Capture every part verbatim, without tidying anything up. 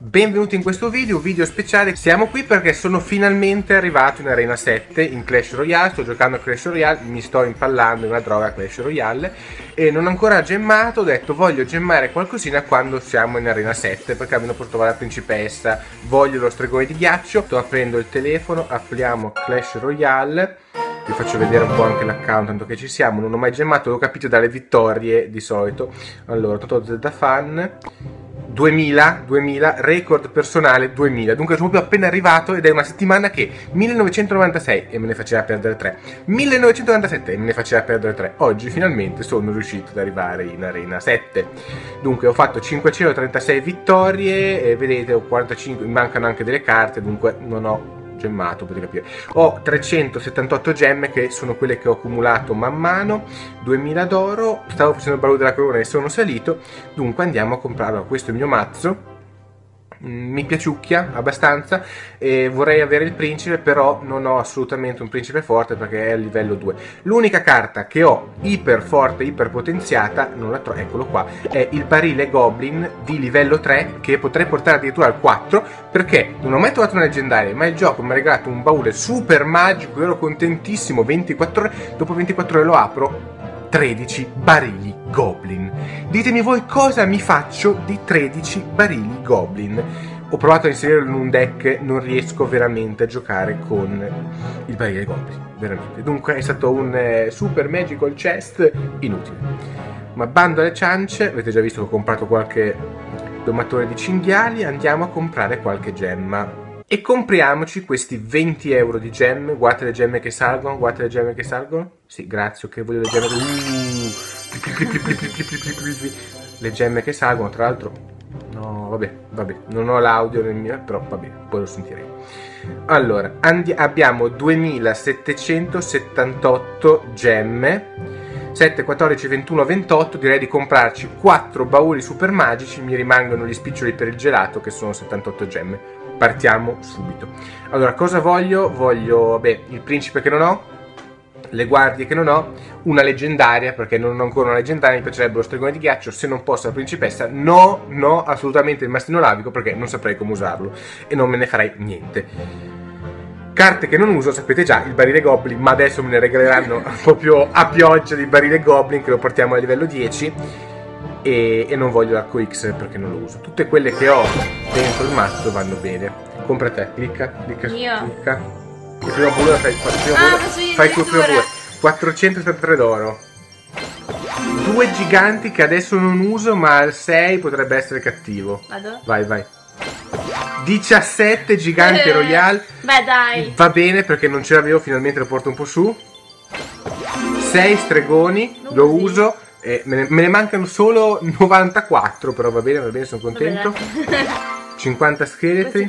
Benvenuti in questo video, video speciale. Siamo qui perché sono finalmente arrivato in Arena sette in Clash Royale. Sto giocando a Clash Royale, mi sto impallando in una droga Clash Royale e non ho ancora gemmato. Ho detto voglio gemmare qualcosina quando siamo in Arena sette, perché almeno per trovare la principessa. Voglio lo stregone di ghiaccio. Sto aprendo il telefono, apriamo Clash Royale. Vi faccio vedere un po' anche l'account tanto che ci siamo. Non ho mai gemmato, l'ho capito dalle vittorie di solito. Allora, tutto da fan duemila, duemila, record personale duemila. Dunque sono proprio appena arrivato ed è una settimana che millenovecentonovantasei e me ne faceva perdere tre, millenovecentonovantasette e me ne faceva perdere tre. Oggi finalmente sono riuscito ad arrivare in Arena sette. Dunque ho fatto cinquecentotrentasei vittorie e vedete ho quarantacinque, mi mancano anche delle carte, dunque non ho gemmato, potete capire. Ho trecentosettantotto gemme che sono quelle che ho accumulato man mano, duemila d'oro, stavo facendo il baule della corona e sono salito, dunque andiamo a comprare. Questo è il mio mazzo, mi piaciucchia abbastanza e vorrei avere il principe, però non ho assolutamente un principe forte perché è a livello due. L'unica carta che ho iper forte, iper potenziata, non la trovo, eccolo qua, è il barile goblin di livello tre che potrei portare addirittura al quattro, perché non ho mai trovato una leggendaria, ma il gioco mi ha regalato un baule super magico, io ero contentissimo. Ventiquattro ore, dopo ventiquattro ore lo apro, tredici barili goblin. Ditemi voi cosa mi faccio di tredici barili goblin. Ho provato a inserirlo in un deck, non riesco veramente a giocare con il barile goblin, veramente. Dunque è stato un eh, super magical chest inutile. Ma bando alle ciance, avete già visto che ho comprato qualche domatore di cinghiali, andiamo a comprare qualche gemma. E compriamoci questi venti euro di gemme. Guardate le gemme che salgono, guardate le gemme che salgono. Sì, grazie, ok, voglio le gemme. Uh, le gemme che salgono, tra l'altro. No, vabbè, vabbè, non ho l'audio nel mio, però vabbè, poi lo sentiremo. Allora, abbiamo duemilasettecentosettantotto gemme. sette, quattordici, ventuno, ventotto. Direi di comprarci quattro bauli super magici. Mi rimangono gli spiccioli per il gelato che sono settantotto gemme. Partiamo subito. Allora, cosa voglio? Voglio, vabbè, il principe che non ho, le guardie che non ho, una leggendaria, perché non ho ancora una leggendaria, mi piacerebbe lo stregone di ghiaccio. Se non posso la principessa, no, no, assolutamente il mastino lavico, perché non saprei come usarlo e non me ne farei niente. Carte che non uso, sapete già, il barile goblin, ma adesso me ne regaleranno proprio a pioggia di barile goblin, che lo portiamo a livello dieci. E, e non voglio l'arco X perché non lo uso. Tutte quelle che ho dentro il mazzo vanno bene. Compra te, clicca, clicca, Io. clicca. Il primo bullo fai, fai, il primo ah, bullo, fai il tuo primo bullo. quattrocentosettantatré d'oro. Due giganti che adesso non uso, ma al sei potrebbe essere cattivo. Vado? Vai, vai. diciassette giganti eh, royal. Beh, dai. Va bene perché non ce l'avevo, finalmente lo porto un po' su. sei stregoni, non lo così. uso. Eh, me, ne, me ne mancano solo novantaquattro, però va bene, va bene, sono contento. cinquanta scheletri,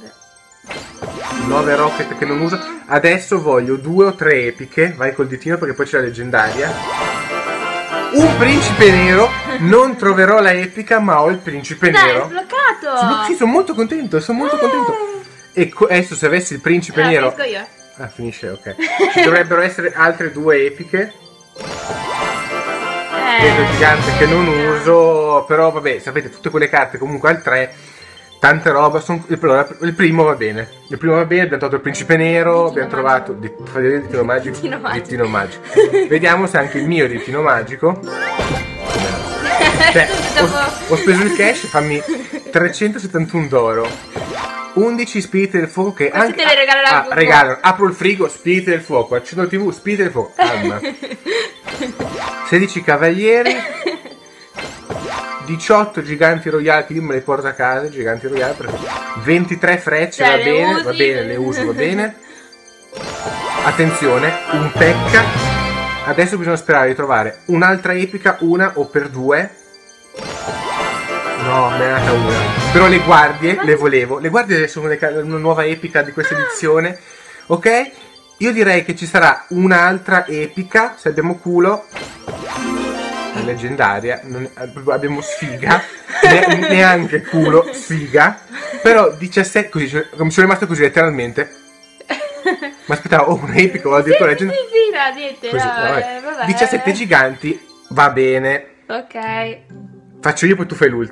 nove rocket che non uso. Adesso voglio due o tre epiche. Vai col ditino perché poi c'è la leggendaria. Un principe nero. Non troverò la epica, ma ho il principe Dai, nero. è sbloccato. Sono, sì, sono molto contento, sono molto contento. E adesso se avessi il principe ah, nero finisco io. Ah, finisce, ok. Ci dovrebbero essere altre due epiche. Vedo gigante che non uso, però vabbè, sapete, tutte quelle carte comunque al tre, tante roba, son, il, il primo va bene, il primo va bene, abbiamo trovato il principe nero, Ditino abbiamo trovato, di, fai vedere il ditino magico, Ditino magico. Ditino magico. Vediamo se anche il mio ditino magico, cioè, ho, ho speso il cash, fammi trecentosettantuno d'oro, undici spiriti del fuoco che questi anche, te li regalerà ah, Google. regalano, apro il frigo, spiriti del fuoco, accendo la tv, spiriti del fuoco, calma. sedici cavalieri, diciotto giganti royali che io me le porto a casa, giganti royali, perché ventitré frecce, cioè, va bene, usi, va bene, le uso, va bene. Attenzione, un pecca. Adesso bisogna sperare di trovare un'altra epica, una o per due. No, me ne è nata una. Però le guardie, le volevo. Le guardie sono una nuova epica di questa edizione. Ok? Io direi che ci sarà un'altra epica, se abbiamo culo. Leggendaria, non, abbiamo sfiga, ne, neanche culo, sfiga. Però diciassette, così, mi sono rimasto così letteralmente. Ma aspettavo, oh, un epico, ho detto leggendaria. Sì, sì, no, dite, Così, no, vabbè. eh, vabbè. diciassette giganti, va bene. Ok. Faccio io, poi tu fai l'ultimo.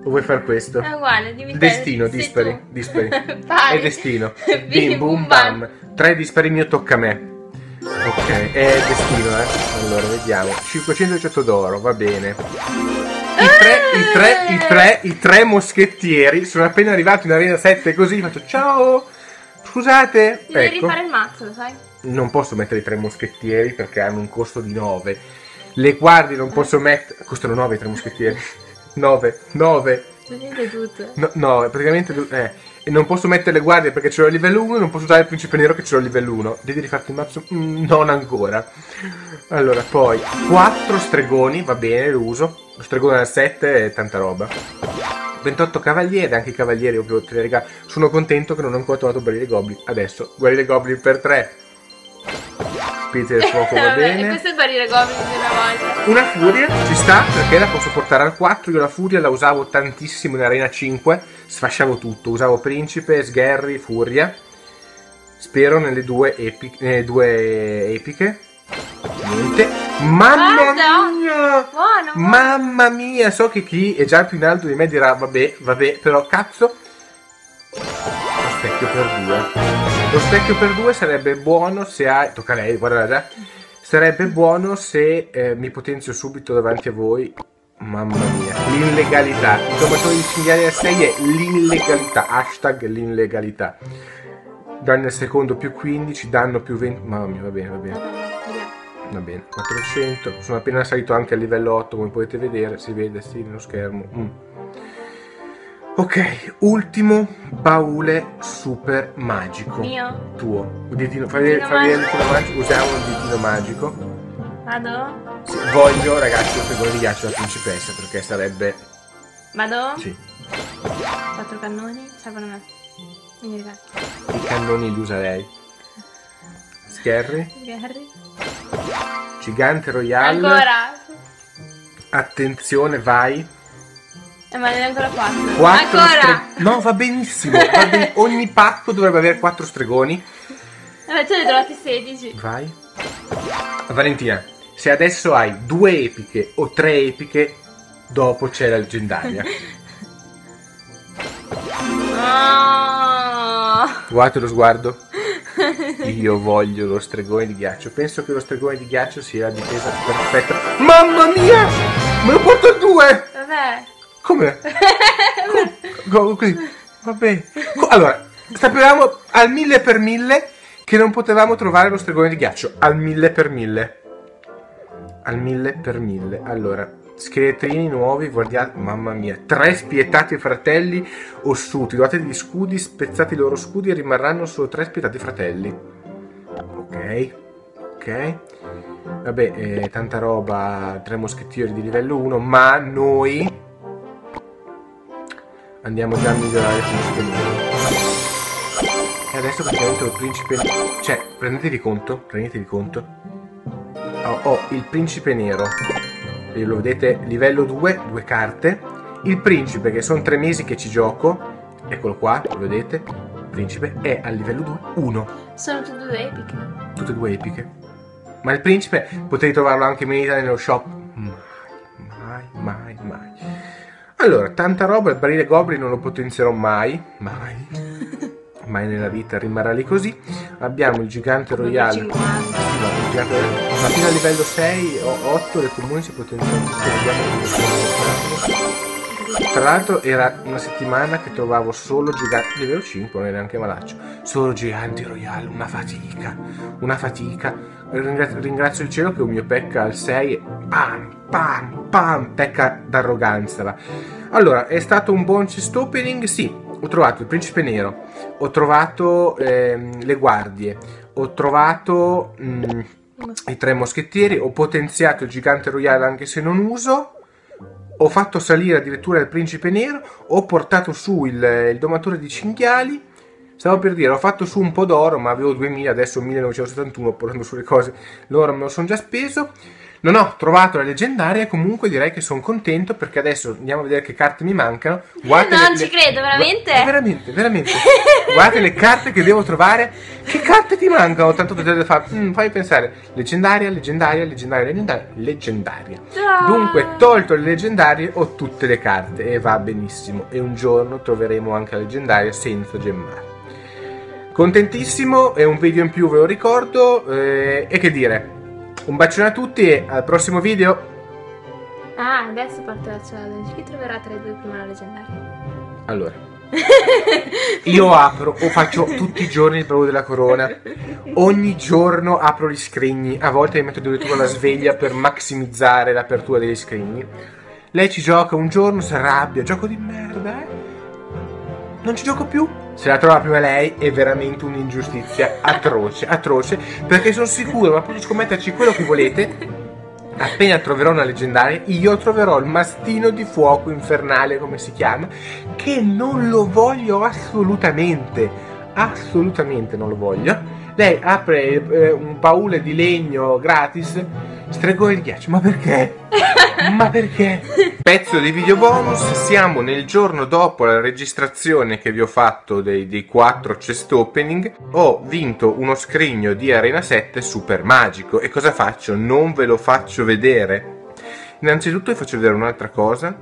O vuoi far questo? È uguale, dimmi te. Destino, sei dispari, tu. dispari. Vai. È destino. Bim, Bim bum bam. Tre dispari mio, tocca a me. Ok, è destino, eh. Allora, vediamo. cinquecentodiciotto d'oro, va bene. I tre, i tre, i tre, i tre moschettieri sono appena arrivati in arena sette così faccio ciao. Scusate. Ti devi Ecco. rifare il mazzo, lo sai? Non posso mettere i tre moschettieri perché hanno un costo di nove. Le guardie non posso mettere. Costano nove i tre moschettieri. nove, nove. Vedete tutto. No, no, praticamente. Eh. E non posso mettere le guardie perché ce l'ho a livello uno. E non posso usare il principe nero che ce l'ho a livello uno. Devi rifarti il mazzo? Mm, non ancora. Allora, poi quattro stregoni, va bene, lo uso. Lo stregone al sette è tanta roba. ventotto cavalieri, anche i cavalieri ovvio te li regalo. Sono contento che non ho ancora trovato Barile Goblin. Adesso, Barile Goblin per tre. Spiriti del fuoco, va Vabbè, bene. questo è il barire goblin di una volta. Una furia ci sta perché la posso portare al quattro. Io la furia la usavo tantissimo in arena cinque. Sfasciavo tutto. Usavo principe, sgherri, furia. Spero nelle due, epi nelle due epiche. Niente. Mamma Guarda! mia! Buono, buono. Mamma mia! So che chi è già più in alto di me dirà vabbè, vabbè, però cazzo. Lo specchio per due. Lo specchio per due sarebbe buono se hai... Tocca a lei, guarda già. Sarebbe buono se eh, mi potenzio subito davanti a voi. Mamma mia. L'illegalità. Il domatore di cinghiali al sei è l'illegalità. Hashtag l'illegalità. Danno al secondo più quindici, danno più venti. Mamma mia, va bene, va bene. Va bene, quattrocento. Sono appena salito anche a livello otto, come potete vedere. Si vede, sì, nello schermo. Mm. Ok, ultimo baule super magico. Mio? Tuo. Ditino, fai vedere fai vedere il ditino magico. Usiamo il ditino magico. Vado? Sì, voglio, ragazzi, lo stregone di ghiaccio da principessa perché sarebbe. Vado? Sì. Quattro cannoni, servono a me. Vieni ragazzi. I cannoni li usa lei. Scherri. Gary. Gigante royale. Ancora. Attenzione, vai. Eh, ma ne hai ancora quattro. Quattro Ancora. stre- No, va benissimo. Va ben- Ogni pacco dovrebbe avere quattro stregoni. Eh, tu ne hai trovati sedici. Vai. Valentina, se adesso hai due epiche o tre epiche, dopo c'è la leggendaria. Oh. Guardate lo sguardo. Io voglio lo stregone di ghiaccio. Penso che lo stregone di ghiaccio sia la difesa perfetta. Mamma mia! Me lo porto a due! Vabbè. Come? Come? Così. Vabbè. Co- Allora, sapevamo al mille per mille che non potevamo trovare lo stregone di ghiaccio. Al mille per mille. Al mille per mille. Allora, scheletrini nuovi, guardate. Mamma mia. Tre spietati fratelli ossuti. Date gli scudi, spezzati i loro scudi e rimarranno solo tre spietati fratelli. Ok. Ok. Vabbè, eh, tanta roba. Tre moschettieri di livello uno. Ma noi andiamo già a migliorare il principe nero. E adesso praticamente il principe. Cioè, prendetevi conto. Prendetevi conto. Ho, ho il principe nero. E lo vedete, livello due, due carte. Il principe, che sono tre mesi che ci gioco. Eccolo qua, lo vedete. Il principe è al livello due, uno. Sono tutte due epiche. Tutte e due epiche. Ma il principe potevi trovarlo anche in Italia nello shop. Mai, mai, mai, mai. Allora, tanta roba, il barile goblin non lo potenzierò mai. Mai. Mai nella vita, rimarrà lì così. Abbiamo il gigante royale. cinquanta. No, il gigante royale. Ma fino al livello sei o otto le comuni si potenziano. Tra l'altro era una settimana che trovavo solo giganti. Livello cinque, non è neanche malaccio. Solo giganti royale, una fatica. Una fatica. Ringrazio, ringrazio il cielo che un mio pecca al sei e pam, pam, pam, pecca d'arroganza là. Allora, è stato un buon chest opening? Sì. Ho trovato il principe nero, ho trovato ehm, le guardie, ho trovato mm, i tre moschettieri, ho potenziato il gigante royale anche se non uso, ho fatto salire addirittura il principe nero, ho portato su il, il domatore di cinghiali, stavo per dire, ho fatto su un po' d'oro, ma avevo duemila, adesso millenovecentosettantuno, portando su le cose, l'oro me lo sono già speso. Non ho trovato la leggendaria, comunque direi che sono contento perché adesso andiamo a vedere che carte mi mancano. Guardate non le, ci credo, veramente? Gu veramente, veramente. Guardate le carte che devo trovare. Che carte ti mancano? Tanto potete fare. Mm, fai pensare. Leggendaria, leggendaria, leggendaria, leggendaria, leggendaria. Ah. Dunque, tolto le leggendarie, ho tutte le carte e va benissimo. E un giorno troveremo anche la leggendaria senza gemmare. Contentissimo, è un video in più, ve lo ricordo. Eh, e che dire. Un bacione a tutti e al prossimo video. Ah, adesso parte la challenge. Chi troverà tra i due prima la leggendaria? Allora, io apro o faccio tutti i giorni il baule della corona. Ogni giorno apro gli scrigni. A volte mi metto addirittura la sveglia per massimizzare l'apertura degli scrigni. Lei ci gioca un giorno, si arrabbia. Gioco di merda, eh? Non ci gioco più. Se la trova prima lei è veramente un'ingiustizia atroce, atroce, perché sono sicuro, ma potete scommetterci quello che volete, appena troverò una leggendaria, io troverò il mastino di fuoco infernale, come si chiama, che non lo voglio assolutamente, assolutamente non lo voglio. Lei apre eh, un baule di legno gratis, stregone di ghiaccio, ma perché? Ma perché? Pezzo di video bonus, siamo nel giorno dopo la registrazione che vi ho fatto dei, dei quattro chest opening. Ho vinto uno scrigno di Arena sette super magico. E cosa faccio? Non ve lo faccio vedere. Innanzitutto vi faccio vedere un'altra cosa.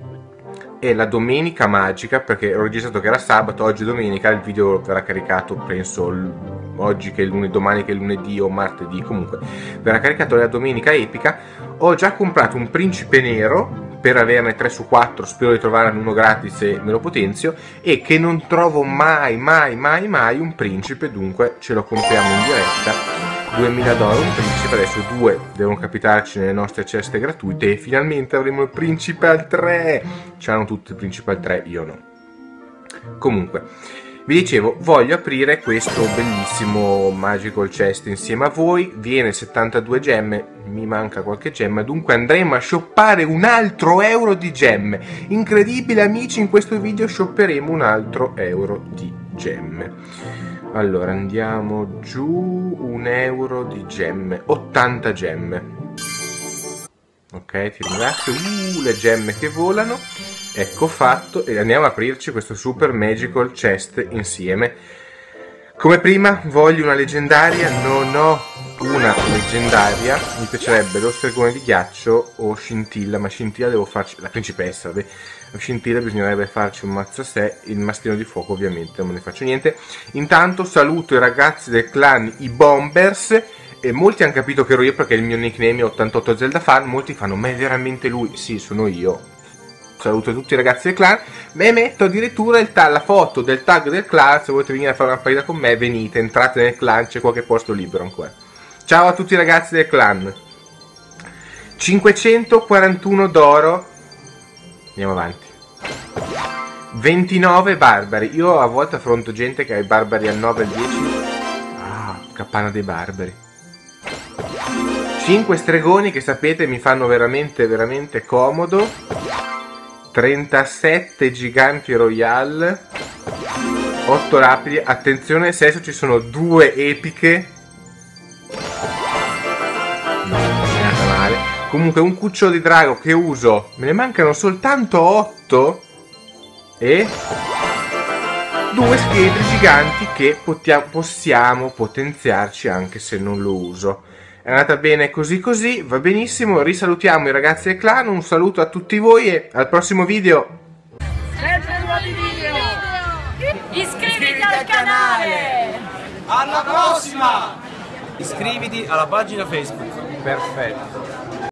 È la domenica magica, perché ho registrato che era sabato, oggi è domenica, il video verrà caricato penso oggi che è lunedì, domani che è lunedì o martedì, comunque verrà caricato la domenica epica. Ho già comprato un principe nero per averne tre su quattro, spero di trovarne uno gratis e me lo potenzio, e che non trovo mai, mai, mai, mai un principe, dunque ce lo compriamo in diretta. duemila dollari un principe, adesso due devono capitarci nelle nostre ceste gratuite e finalmente avremo il principe al tre. C'hanno tutti il principe al tre, io no. Comunque, vi dicevo, voglio aprire questo bellissimo magical chest insieme a voi. Viene settantadue gemme, mi manca qualche gemma, dunque andremo a shoppare un altro euro di gemme. Incredibile amici, in questo video shopperemo un altro euro di gemme. Allora andiamo giù, un euro di gemme, ottanta gemme. Ok, ti ringrazio. Uh, le gemme che volano. Ecco fatto, e andiamo a aprirci questo super magical chest insieme. Come prima voglio una leggendaria, non ho una leggendaria, mi piacerebbe lo stregone di ghiaccio o scintilla, ma scintilla devo farci, la principessa, vabbè, la scintilla bisognerebbe farci un mazzo a sé, il mastino di fuoco ovviamente non me ne faccio niente. Intanto saluto i ragazzi del clan i Bombers, e molti hanno capito che ero io perché il mio nickname è ottantotto Zelda Fan, molti fanno ma è veramente lui? Sì, sono io. Saluto tutti i ragazzi del clan, e metto addirittura il la foto del tag del clan, se volete venire a fare una partita con me venite, entrate nel clan, c'è qualche posto libero ancora. Ciao a tutti i ragazzi del clan. cinquecentoquarantuno d'oro, andiamo avanti. ventinove barbari, io a volte affronto gente che ha i barbari al nove, al dieci. Ah, cappana dei barbari. cinque stregoni che sapete mi fanno veramente veramente comodo. trentasette giganti royal, otto rapidi, attenzione se adesso ci sono due epiche, non è andata male. Comunque un cucciolo di drago che uso, me ne mancano soltanto otto, e due scheletri giganti che possiamo potenziarci anche se non lo uso. È andata bene così così, va benissimo, risalutiamo i ragazzi del clan, un saluto a tutti voi e al prossimo video! Sempre nuovi video! Iscriviti al canale! Alla prossima! Iscriviti alla pagina Facebook. Perfetto.